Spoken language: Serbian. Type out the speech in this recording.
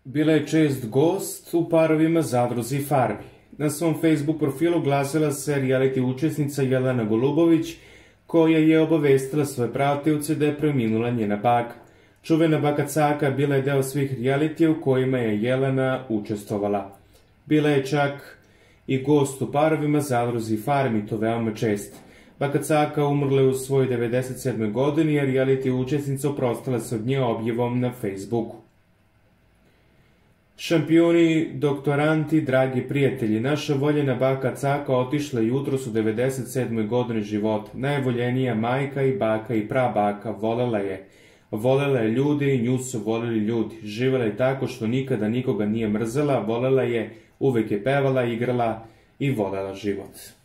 Bila je čest gost u Parovima Zadruzi Farmi. Na svom Facebook profilu oglasila se reality učesnica Jelena Golubović, koja je obavestila svoje pratioce da je preminula njena baka. Čuvena baka Caka bila je deo svih realitija u kojima je Jelena učestvovala. Bila je čak i gost u Parovima Zadruzi Farmi, to veoma čest. Baka Caka umrla je u svojoj 97. godini, a reality učesnica oprostila se od nje objavom na Facebooku. Šampioni, doktoranti, dragi prijatelji, naša voljena baka Caka otišla jutros u 97. godini života. Najvoljenija majka i baka i prabaka, volela je. Volela je ljude i nju su voleli ljudi. Živela je tako što nikada nikoga nije mrzela, volela je, uvek je pevala, igrala i volela život.